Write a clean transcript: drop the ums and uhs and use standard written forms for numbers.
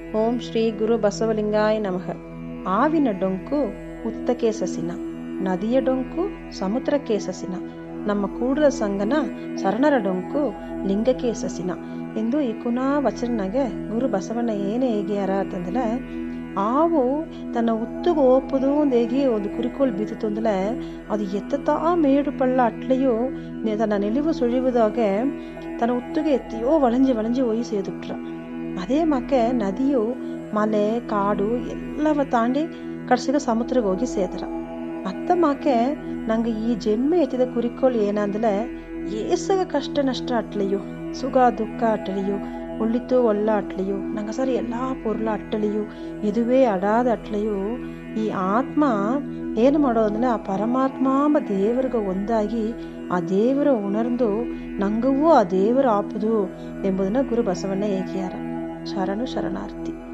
ಓಂ ಶ್ರೀ ಗುರು ಬಸವಲಿಂಗಾಯ ನಮಃ. ಆವಿನ ಡೊಂಕು ಉತ್ತಕ್ಕೆ ಸಸಿನ, ನದಿಯ ಡೊಂಕು ಸಮುದ್ರಕ್ಕೆ ಸಸಿನ, ನಮ್ಮ ಕೂಡಲ ಸಂಗನ ಶರಣರ ಡೊಂಕು ಲಿಂಗಕ್ಕೆ ಸಸಿನ ಎಂದು ಈ ಕುನಾ ವಚನಗೆ ಗುರು ಬಸವಣ್ಣ ಏನೇ ಹೇಗಿಯಾರ ಅಂತಂದ್ರೆ, ಆವು ತನ್ನ ಉತ್ತುಗ ಓಪುದು ಹೇಗೆ ಒಂದು ಕುರಿಕೋಲ್ ಬೀತಿತ್ತಂದ್ರೆ ಅದು ಎತ್ತತಾ ಮೇಡು ಪಳ್ಳ ಅಟ್ಲೆಯೂ ತನ್ನ ನೆಲಿವು ಸುಳಿವುದಾಗೆ ತನ್ನ ಉತ್ತುಗೆ ಎತ್ತಿಯೋ ವಳಂಜಿ ವಳಂಜಿ ಒಯ್ಯಿ ಸೇದುಟ್ರ. ಅದೇ ಮಕ್ಕೆ ನದಿಯು ಮಲೆ ಕಾಡು ಎಲ್ಲವ ತಾಂಡಿ ಕಡ್ಸಿಗ ಸಮುದ್ರಕ್ಕೆ ಹೋಗಿ ಸೇದ್ರ. ಮತ್ತ ಮಾಕೆ ನಂಗೆ ಈ ಜೆಮ್ಮೆ ಎತ್ತಿದ ಕುರಿಕೋಲ್ ಏನಂದ್ರೆ, ಏಸಗ ಕಷ್ಟ ನಷ್ಟ ಅಟ್ಲೆಯು ಸುಖ ದುಃಖ ಅಟ್ಟಲಿಯು ಒಳ್ಳಿತು ಒಳ್ಳ ಅಟ್ಲೆಯು ನಂಗೆ ಸರಿ ಎಲ್ಲಾ ಪೊರ್ಲ ಅಟ್ಟಲಿಯು ಇದುವೇ ಅಡಾದ ಅಟ್ಲೆಯು ಈ ಆತ್ಮ ಏನು ಮಾಡೋದಂದ್ರೆ ಆ ಪರಮಾತ್ಮ ದೇವರಿಗೆ ಒಂದಾಗಿ ಆ ದೇವರ ಉಣರ್ದು ನಂಗೂ ಆ ದೇವರ ಆಪುದು ಎಂಬುದನ್ನ ಗುರು ಬಸವಣ್ಣ ಹೇಗಿಯಾರ. ಶರಣು ಶರಣಾರ್ಥಿ.